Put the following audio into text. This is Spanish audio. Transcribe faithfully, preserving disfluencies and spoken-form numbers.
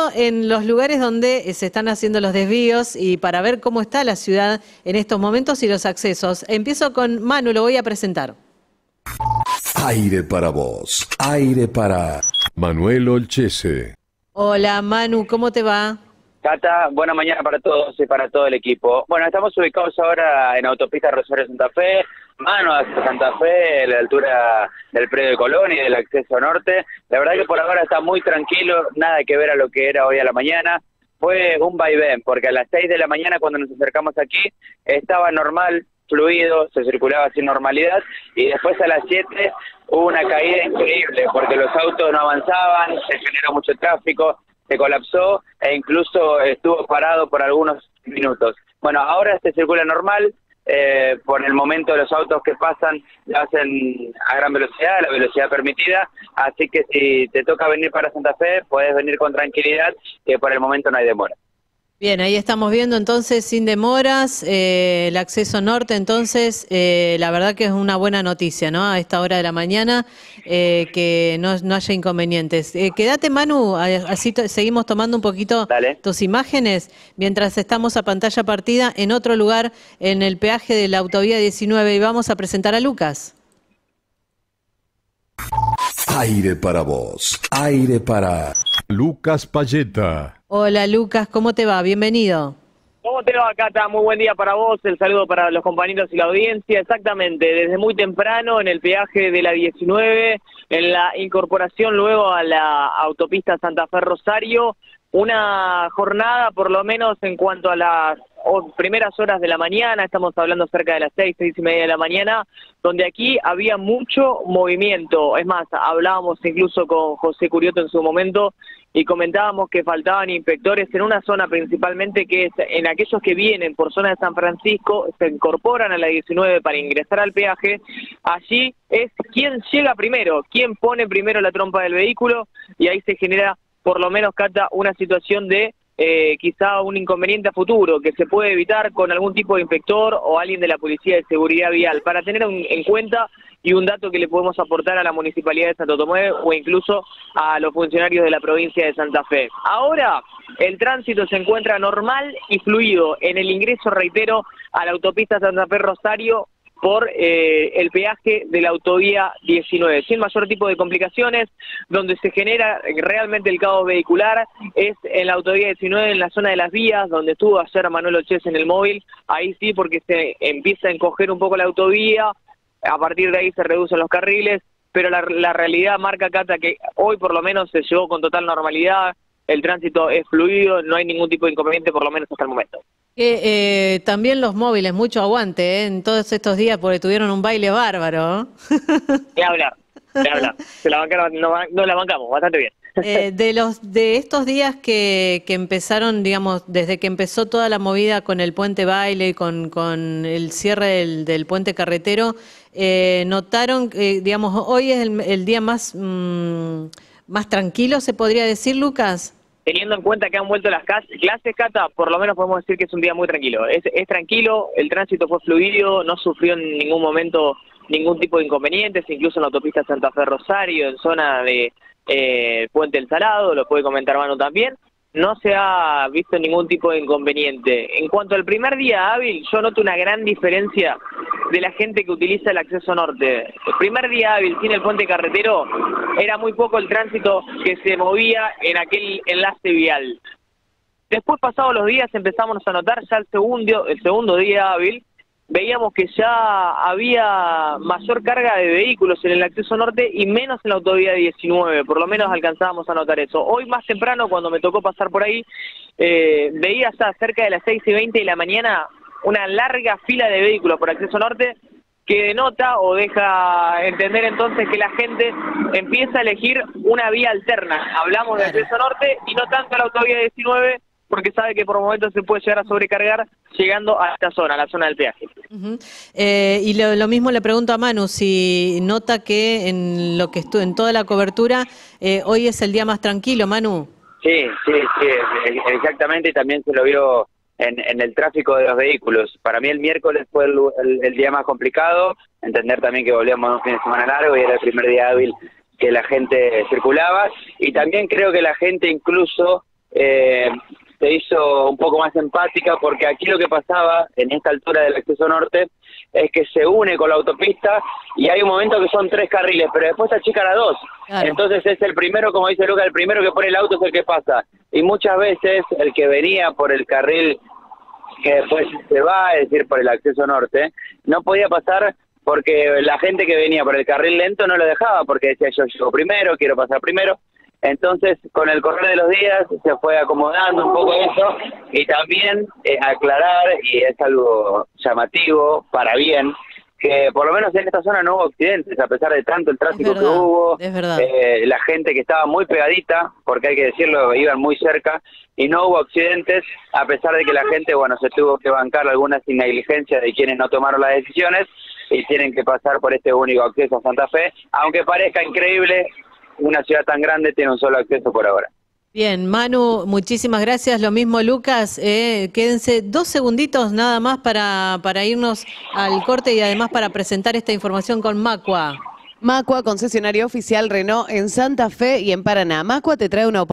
en los lugares donde se están haciendo los desvíos y para ver cómo está la ciudad en estos momentos y los accesos. Empiezo con Manu, lo voy a presentar. Aire para vos, aire para Manuel Olchese. Hola Manu, ¿cómo te va? Cata, buena mañana para todos y para todo el equipo. Bueno, estamos ubicados ahora en autopista Rosario Santa Fe, mano hacia Santa Fe, a la altura del predio de Colón y del acceso norte. La verdad que por ahora está muy tranquilo, nada que ver a lo que era hoy a la mañana. Fue un vaivén, porque a las seis de la mañana cuando nos acercamos aquí estaba normal, fluido, se circulaba sin normalidad, y después a las siete hubo una caída increíble, porque los autos no avanzaban, se generó mucho tráfico, se colapsó e incluso estuvo parado por algunos minutos. Bueno, ahora se circula normal, eh, por el momento los autos que pasan lo hacen a gran velocidad, la velocidad permitida, así que si te toca venir para Santa Fe, podés venir con tranquilidad, que por el momento no hay demora. Bien, ahí estamos viendo entonces sin demoras eh, el acceso norte, entonces eh, la verdad que es una buena noticia, ¿no? A esta hora de la mañana, eh, que no, no haya inconvenientes. Eh, quédate Manu, así to seguimos tomando un poquito Dale. tus imágenes, mientras estamos a pantalla partida en otro lugar, en el peaje de la autovía diecinueve, y vamos a presentar a Lucas. Aire para vos, aire para Lucas Payeta. Hola Lucas, ¿cómo te va? Bienvenido. ¿Cómo te va, Cata? Muy buen día para vos, el saludo para los compañeros y la audiencia. Exactamente, desde muy temprano en el peaje de la diecinueve, en la incorporación luego a la autopista Santa Fe Rosario, una jornada por lo menos en cuanto a las primeras horas de la mañana, estamos hablando cerca de las seis, seis y media de la mañana, donde aquí había mucho movimiento. Es más, hablábamos incluso con José Curioto en su momento y comentábamos que faltaban inspectores en una zona principalmente que es en aquellos que vienen por zona de San Francisco, se incorporan a la diecinueve para ingresar al peaje. Allí es quién llega primero, quién pone primero la trompa del vehículo, y ahí se genera, por lo menos, Cata, una situación de eh, quizá un inconveniente a futuro que se puede evitar con algún tipo de inspector o alguien de la Policía de Seguridad Vial, para tener un, en cuenta, y un dato que le podemos aportar a la Municipalidad de Santo Tomé o incluso a los funcionarios de la provincia de Santa Fe. Ahora el tránsito se encuentra normal y fluido en el ingreso, reitero, a la autopista Santa Fe Rosario por eh, el peaje de la autovía diecinueve, sin mayor tipo de complicaciones. Donde se genera realmente el caos vehicular es en la autovía diecinueve, en la zona de las vías, donde estuvo ayer Manuel Olchese en el móvil. Ahí sí, porque se empieza a encoger un poco la autovía, a partir de ahí se reducen los carriles, pero la, la realidad marca, Cata, que hoy por lo menos se llegó con total normalidad, el tránsito es fluido, no hay ningún tipo de inconveniente, por lo menos hasta el momento. Que eh, también los móviles, mucho aguante, ¿eh? En todos estos días, porque tuvieron un baile bárbaro. Ni hablar, ni hablar. Se la bancaron, no, no la bancamos, bastante bien. Eh, de los de estos días que, que empezaron, digamos, desde que empezó toda la movida con el puente baile, con, con el cierre del, del puente carretero, eh, notaron que, digamos, hoy es el, el día más, mmm, más tranquilo, ¿se podría decir, Lucas? Teniendo en cuenta que han vuelto las clases, Cata, por lo menos podemos decir que es un día muy tranquilo. Es, es tranquilo, el tránsito fue fluido, no sufrió en ningún momento ningún tipo de inconvenientes, incluso en la autopista Santa Fe Rosario, en zona de eh, Puente El Salado, lo puede comentar Manu también, no se ha visto ningún tipo de inconveniente. En cuanto al primer día hábil, yo noto una gran diferencia de la gente que utiliza el acceso norte. El primer día hábil sin el puente carretero era muy poco el tránsito que se movía en aquel enlace vial. Después, pasados los días, empezamos a notar ya el segundo, el segundo día hábil, veíamos que ya había mayor carga de vehículos en el acceso norte y menos en la autovía diecinueve, por lo menos alcanzábamos a notar eso. Hoy más temprano, cuando me tocó pasar por ahí, eh, veía ya cerca de las seis y veinte de la mañana una larga fila de vehículos por acceso norte, que denota o deja entender entonces que la gente empieza a elegir una vía alterna. Hablamos de acceso norte y no tanto a la autovía diecinueve, porque sabe que por momentos se puede llegar a sobrecargar llegando a esta zona, a la zona del peaje. Uh-huh. eh, y lo, lo mismo le pregunto a Manu, si nota que en lo que estuvo en toda la cobertura, eh, hoy es el día más tranquilo, Manu. Sí, sí, sí, exactamente, y también se lo vio en, en el tráfico de los vehículos. Para mí el miércoles fue el, el, el día más complicado, entender también que volvíamos a un fin de semana largo y era el primer día hábil que la gente circulaba, y también creo que la gente incluso eh, se hizo un poco más empática, porque aquí lo que pasaba en esta altura del acceso norte es que se une con la autopista y hay un momento que son tres carriles, pero después se achican a dos. Claro. Entonces es el primero, como dice Lucas, el primero que pone el auto es el que pasa. Y muchas veces el que venía por el carril que después se va, es decir, por el acceso norte, no podía pasar porque la gente que venía por el carril lento no lo dejaba, porque decía yo llego primero, quiero pasar primero. Entonces, con el correr de los días se fue acomodando un poco eso, y también eh, aclarar, y es algo llamativo, para bien, que por lo menos en esta zona no hubo accidentes, a pesar de tanto el tráfico verdad, que hubo, es verdad. Eh, la gente que estaba muy pegadita, porque hay que decirlo, iban muy cerca, y no hubo accidentes, a pesar de que la gente, bueno, se tuvo que bancar algunas negligencias de quienes no tomaron las decisiones, y tienen que pasar por este único acceso a Santa Fe, aunque parezca increíble, una ciudad tan grande tiene un solo acceso por ahora. Bien, Manu, muchísimas gracias. Lo mismo, Lucas. Eh, quédense dos segunditos nada más para, para irnos al corte y además para presentar esta información con Macua. Macua, concesionario oficial Renault en Santa Fe y en Paraná. Macua te trae una oportunidad.